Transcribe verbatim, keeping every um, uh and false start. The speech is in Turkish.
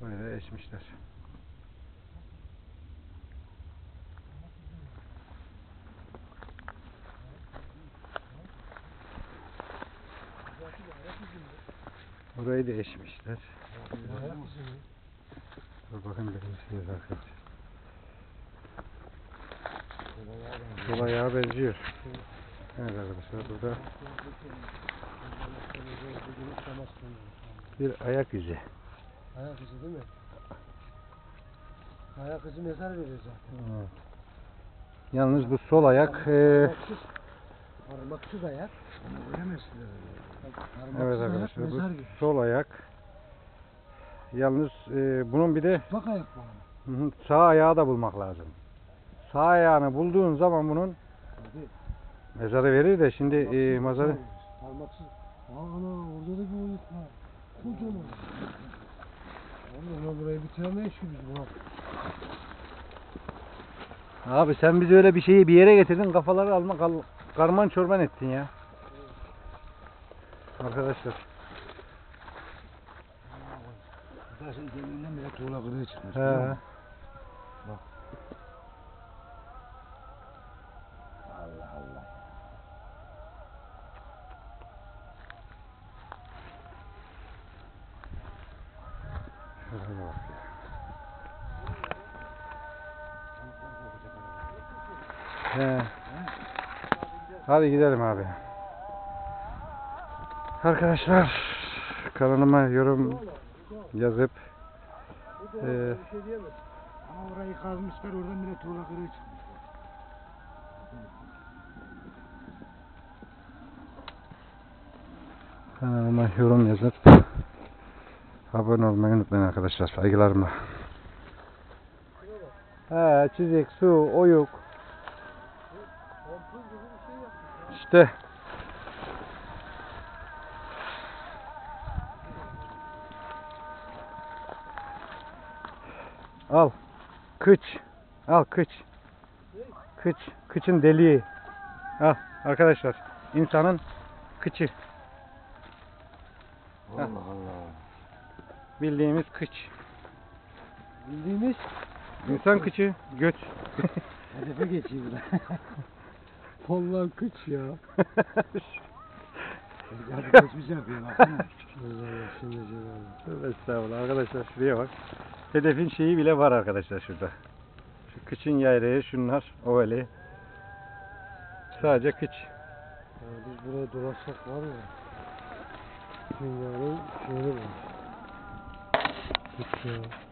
Böyle eşmişler. Burayı da eşmişler. Dur bakın birincisiniz arkadaşlar. Sol ayağa benziyor. Evet arkadaşlar, burada bir ayak izi. Ayak izi değil mi? Ayak izi mezar veriyor zaten. Evet. Yalnız bu sol ayak e... parmaksız, parmaksız ayak. Evet arkadaşlar, bu sol ayak. Yalnız e, bunun bir de bak ayak var. Sağ ayağı da bulmak lazım. Sağ ayağını bulduğun zaman bunun Hadi. mezarı verir de şimdi e, mezarı. Parmaksız. Aa ana, orada da bir oyuk var. Kocaman. Ama burayı bitiremeyiz ki biz buna. Abi sen bizi öyle bir şeyi bir yere getirdin, kafaları alma kal, karman çorban ettin ya. Evet. Arkadaşlar. Taşın deliğinden bile tuğla kırığı çıkmış. He. Bak. Allah Allah. Şuraya bak ya. He. Hadi gidelim abi. Arkadaşlar, kanalıma yorum yazıp e, ama orayı kazmışlar, oradan bile tuğla kırığı çıkmış. kanalıma yorum yazıp abone olmayı unutmayın arkadaşlar. Saygılarımla. He, çizik, su, oyuk. İşte. Al. Kıç. Al kıç. Kıç. Kıçın deliği. Al arkadaşlar. İnsanın kıçı. Allah Allah. Bildiğimiz kıç. Bildiğimiz İnsan kıçı. Göt. hedefe geçiyor da. Vallahi kıç ya. Hadi geçmiş yapıyor baksana. Allah şimdi cevabı. Estağfurullah arkadaşlar, şuraya bak. Hedefin şeyi bile var arkadaşlar şurada. Şu kıçın yayrağı, şunlar ovali. Sadece kıç. Yani biz buraya dolaşsak var ya. Dünyanın şeyini bulmuş. Kıç ya.